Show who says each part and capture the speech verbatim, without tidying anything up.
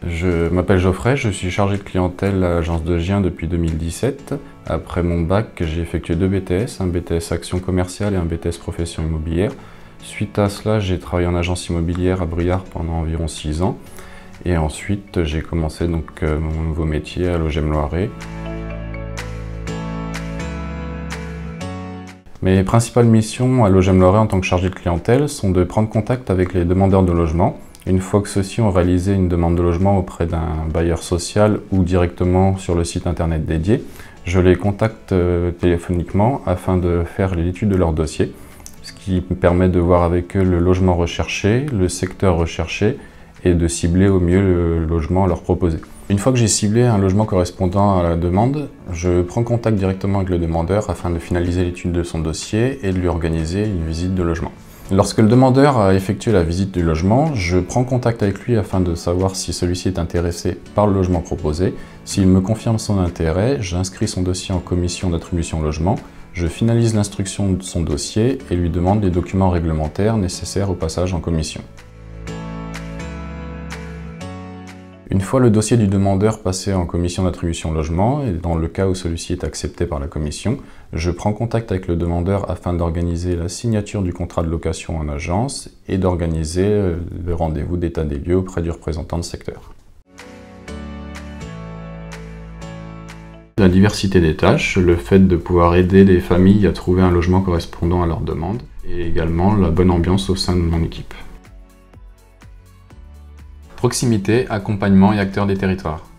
Speaker 1: Je m'appelle Geoffrey, je suis chargé de clientèle à l'agence de Gien depuis deux mille dix-sept. Après mon bac, j'ai effectué deux B T S, un B T S action commerciale et un B T S profession immobilière. Suite à cela, j'ai travaillé en agence immobilière à Briare pendant environ six ans. Et ensuite, j'ai commencé donc euh, mon nouveau métier à Logem Loiret. Mes principales missions à Logem Loiret en tant que chargé de clientèle sont de prendre contact avec les demandeurs de logement. Une fois que ceux-ci ont réalisé une demande de logement auprès d'un bailleur social ou directement sur le site internet dédié, je les contacte téléphoniquement afin de faire l'étude de leur dossier, ce qui me permet de voir avec eux le logement recherché, le secteur recherché et de cibler au mieux le logement à leur proposer. Une fois que j'ai ciblé un logement correspondant à la demande, je prends contact directement avec le demandeur afin de finaliser l'étude de son dossier et de lui organiser une visite de logement. Lorsque le demandeur a effectué la visite du logement, je prends contact avec lui afin de savoir si celui-ci est intéressé par le logement proposé. S'il me confirme son intérêt, j'inscris son dossier en commission d'attribution logement, je finalise l'instruction de son dossier et lui demande les documents réglementaires nécessaires au passage en commission. Une fois le dossier du demandeur passé en commission d'attribution logement, et dans le cas où celui-ci est accepté par la commission, je prends contact avec le demandeur afin d'organiser la signature du contrat de location en agence et d'organiser le rendez-vous d'état des lieux auprès du représentant de secteur. La diversité des tâches, le fait de pouvoir aider les familles à trouver un logement correspondant à leurs demandes, et également la bonne ambiance au sein de mon équipe. Proximité, accompagnement et acteurs des territoires.